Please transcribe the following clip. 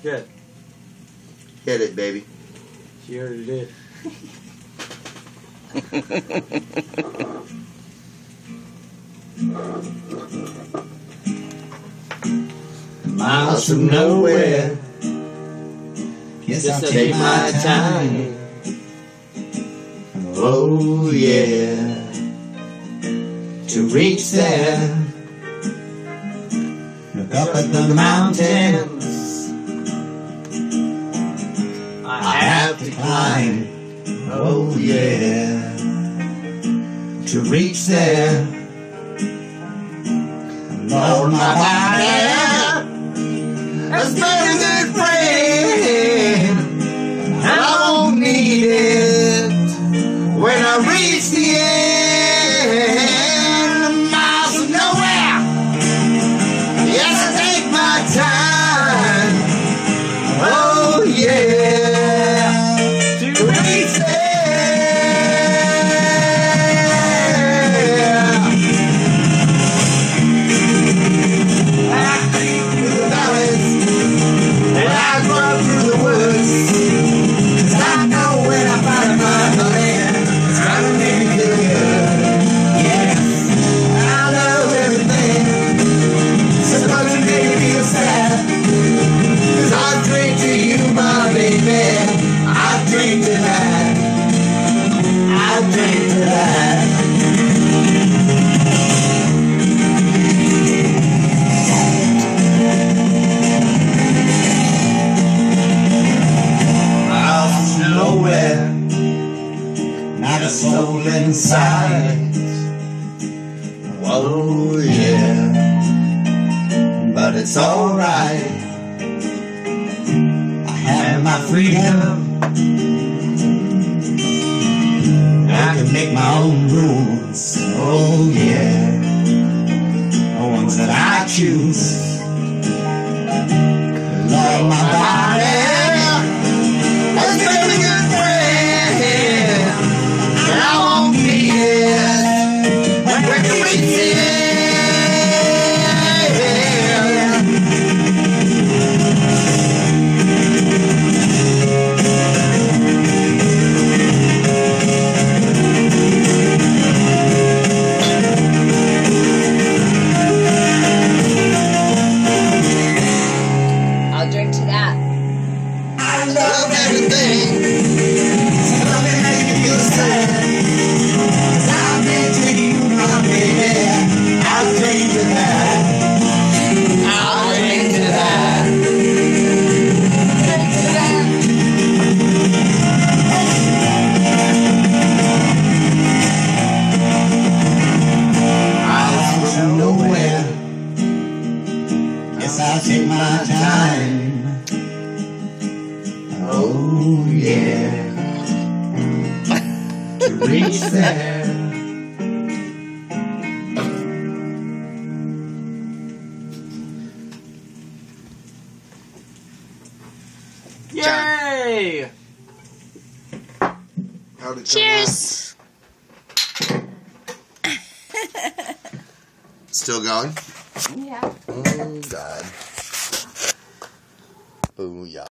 Good. Hit it, baby. She already did. Miles from nowhere. Guess I'll take my time. Oh yeah. To reach there. Look up at the mountains. I have to climb. Oh yeah. To reach there. Lord, my body has been a good friend. I won't need it when I reach the end. Miles of nowhere. Yes, I take my time. Oh yeah. To reach there. Not a soul inside. Oh yeah, but it's alright. I have my freedom. I can make my own rules. Oh yeah, the ones that I choose. Love my body. That's very good friend. I won't be it when we reach the I'll drink to that. I love everything. Love it make you feel sad. 'Cause I've been to you, my baby. I'll drink to that. I'll drink to that. Drink to that. Miles from nowhere. Guess I'll take my time. Oh yeah, to reach there. Yay! How'd it Cheers! Still going? Yeah. Oh God. Oh yeah.